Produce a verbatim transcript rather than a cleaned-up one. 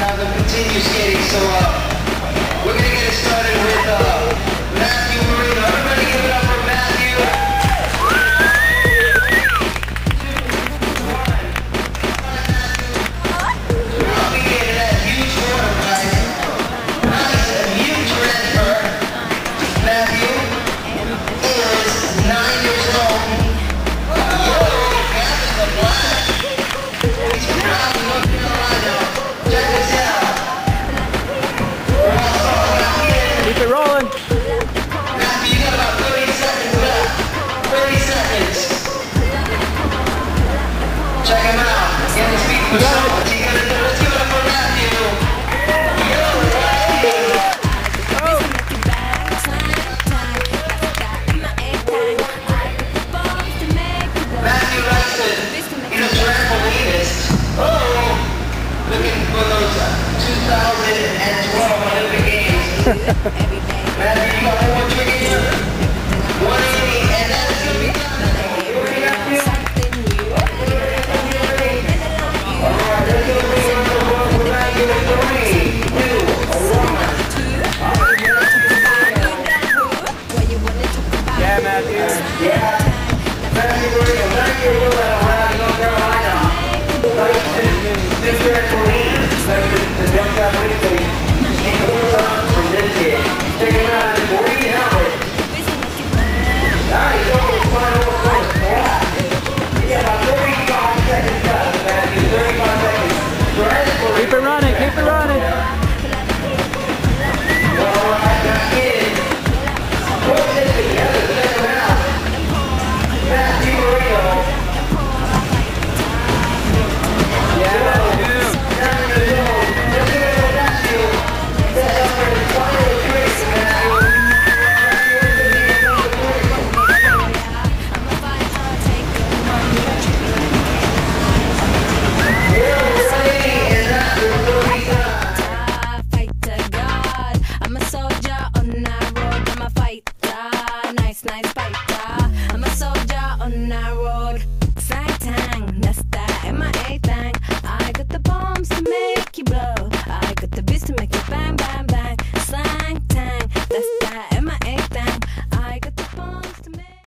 uh, they'll continue skating. So uh, we're gonna get it started with uh, Matthew Marino. Everybody give it up for Matthew. Keep it rolling. Matthew, you got about thirty seconds left. thirty seconds. Check him out. Get his feet for show. What's he gonna do? Let's give it up for Matthew. Yo, Matthew. Oh. Matthew likes to, he's a trampolinist. Oh, looking for those uh, two thousand twelve Olympic Games. Matthew, you got one more trick in here? one eighty, and that's going to be done. You ready, Matthew? Alright, let's give it a round of applause for Matthew in three, two, one. Yeah, Matthew. Yeah. Matthew, we're going to thank you for that.